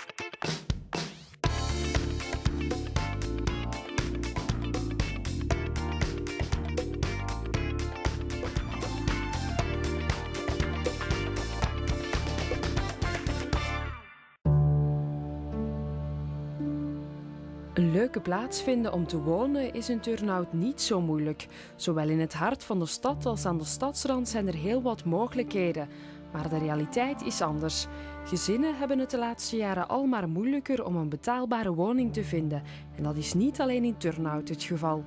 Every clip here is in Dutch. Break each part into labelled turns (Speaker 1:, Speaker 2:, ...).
Speaker 1: Een leuke plaats vinden om te wonen is in Turnhout niet zo moeilijk. Zowel in het hart van de stad als aan de stadsrand zijn er heel wat mogelijkheden. Maar de realiteit is anders. Gezinnen hebben het de laatste jaren al maar moeilijker om een betaalbare woning te vinden. En dat is niet alleen in Turnhout het geval.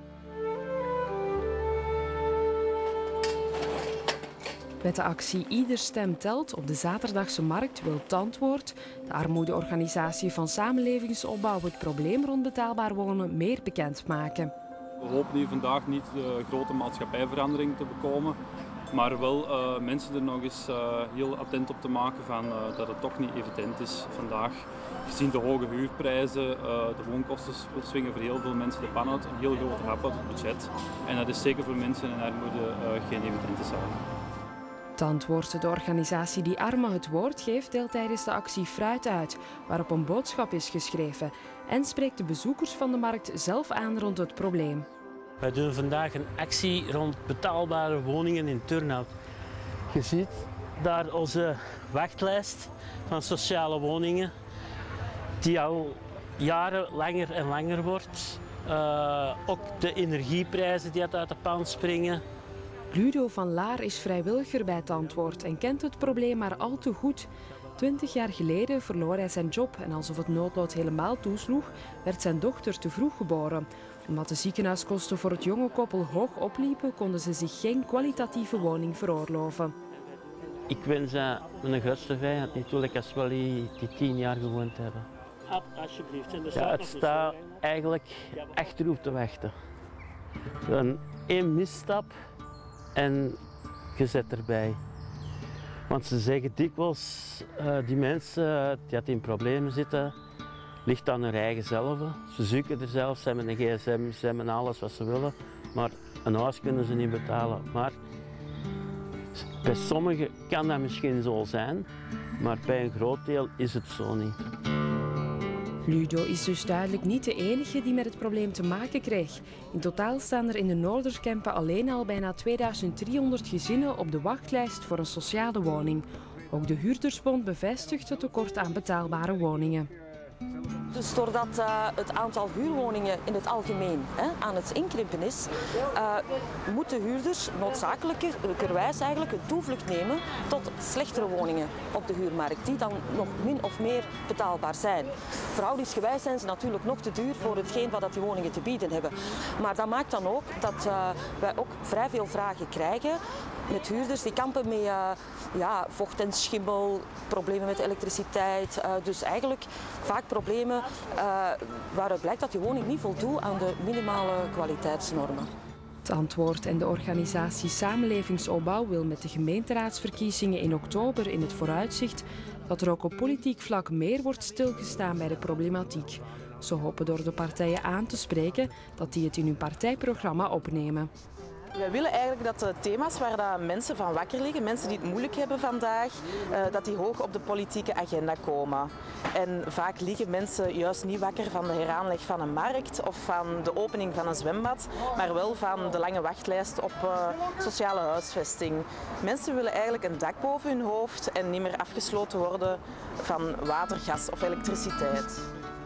Speaker 1: Met de actie Ieder stem telt op de zaterdagse markt wil het Antwoord, de armoedeorganisatie van samenlevingsopbouw, het probleem rond betaalbaar wonen meer bekendmaken.
Speaker 2: We hopen hier vandaag niet de grote maatschappijverandering te bekomen, maar wel mensen er nog eens heel attent op te maken van dat het toch niet evident is vandaag. Gezien de hoge huurprijzen, de woonkosten swingen voor heel veel mensen de pan uit, een heel grote hap uit het budget. En dat is zeker voor mensen in armoede geen evidente zaak.
Speaker 1: Het Antwoord, de organisatie die armen het woord geeft, deelt tijdens de actie fruit uit, waarop een boodschap is geschreven en spreekt de bezoekers van de markt zelf aan rond het probleem.
Speaker 3: Wij doen vandaag een actie rond betaalbare woningen in Turnhout. Je ziet daar onze wachtlijst van sociale woningen, die al jaren langer en langer wordt. Ook de energieprijzen die uit de pan springen.
Speaker 1: Ludo van Laar is vrijwilliger bij het Antwoord en kent het probleem maar al te goed. 20 jaar geleden verloor hij zijn job en alsof het noodlot helemaal toesloeg, werd zijn dochter te vroeg geboren. Omdat de ziekenhuiskosten voor het jonge koppel hoog opliepen, konden ze zich geen kwalitatieve woning veroorloven.
Speaker 3: Ik wens mijn grootste vijand niet toe, als we die 10 jaar gewoond hebben.
Speaker 4: Alsjeblieft.
Speaker 3: Ja, het staat eigenlijk achterop te wachten. Dan 1 misstap en je zet erbij. Want ze zeggen dikwijls, die mensen die in problemen zitten, ligt aan hun eigen zelf. Ze zoeken er zelf, ze hebben een gsm, ze hebben alles wat ze willen, maar een huis kunnen ze niet betalen. Maar bij sommigen kan dat misschien zo zijn, maar bij een groot deel is het zo niet.
Speaker 1: Ludo is dus duidelijk niet de enige die met het probleem te maken kreeg. In totaal staan er in de Noorderkempen alleen al bijna 2300 gezinnen op de wachtlijst voor een sociale woning. Ook de Huurdersbond bevestigt het tekort aan betaalbare woningen.
Speaker 5: Dus doordat het aantal huurwoningen in het algemeen aan het inkrimpen is, moeten huurders noodzakelijkerwijs eigenlijk een toevlucht nemen tot slechtere woningen op de huurmarkt, die dan nog min of meer betaalbaar zijn. Verhoudingsgewijs zijn ze natuurlijk nog te duur voor hetgeen wat die woningen te bieden hebben. Maar dat maakt dan ook dat wij ook vrij veel vragen krijgen met huurders die kampen met vocht en schimmel, problemen met elektriciteit. Dus eigenlijk vaak problemen waaruit blijkt dat die woning niet voldoet aan de minimale kwaliteitsnormen.
Speaker 1: Het Antwoord en de organisatie Samenlevingsopbouw wil met de gemeenteraadsverkiezingen in oktober in het vooruitzicht dat er ook op politiek vlak meer wordt stilgestaan bij de problematiek. Ze hopen door de partijen aan te spreken dat die het in hun partijprogramma opnemen.
Speaker 6: Wij willen eigenlijk dat de thema's waar mensen van wakker liggen, mensen die het moeilijk hebben vandaag, dat die hoog op de politieke agenda komen. En vaak liggen mensen juist niet wakker van de heraanleg van een markt of van de opening van een zwembad, maar wel van de lange wachtlijst op sociale huisvesting. Mensen willen eigenlijk een dak boven hun hoofd en niet meer afgesloten worden van water, gas of elektriciteit.